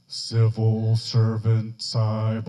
Civil servant cyborg.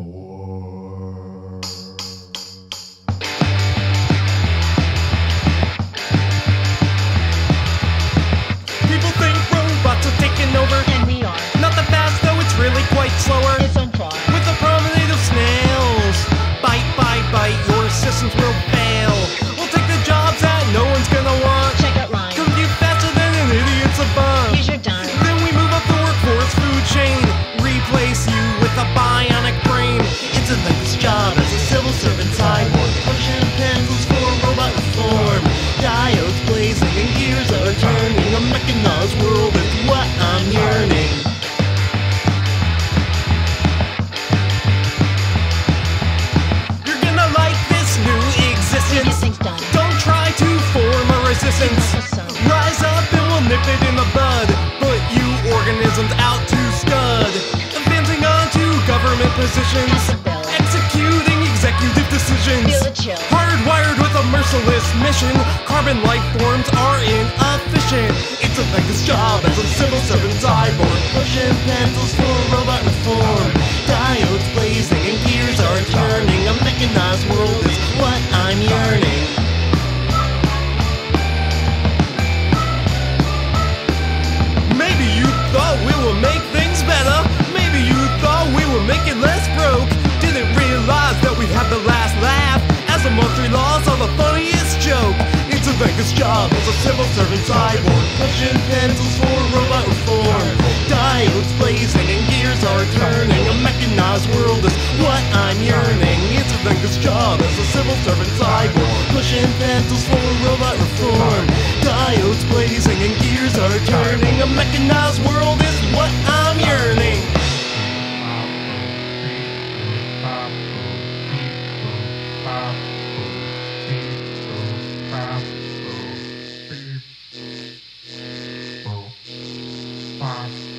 People think robots are taking over, And we are. not that fast though, it's really quite slower. It's on par. With the promenade of snails, bite, bite, bite, your systems will fail. We'll take the jobs that no one's gonna want. Check out Ryan. Compute faster than an idiot's a bum. Here's your dime. Then we move up the workforce food chain, replace you with a bionic brain. It's a thankless job as a civil servant cyborg, pushing pencils for robot reform. Diodes blazing and gears are turning. A mechanized world is what I'm yearning. You're gonna like this new Get existence. things done. Don't try to form a resistance. Rise up and we'll nip it in the bud. Put you organisms out to scud. Advancing onto government positions. Executing executive decisions. Feel the chill. Hardwired with a merciless mission. Carbon life forms are inefficient. It's a thankless job as a civil servant cyborg, pushing pencils for robot reform. Diodes blazing and gears are turning. A mechanized world is what I'm yearning. Maybe you thought we would make things better. Maybe you thought we would make it less broke. Didn't realize that we'd have the last laugh as the monthly laws are the funniest joke. It's a thankless job as a civil servant cyborg, pushing pencils for robot reform. Diodes blazing and gears are turning. A mechanized world is what I'm yearning. It's a thankless job as a civil servant cyborg, pushing pencils for robot reform. Diodes blazing and gears are turning. A mechanized world is what I'm yearning. Wow.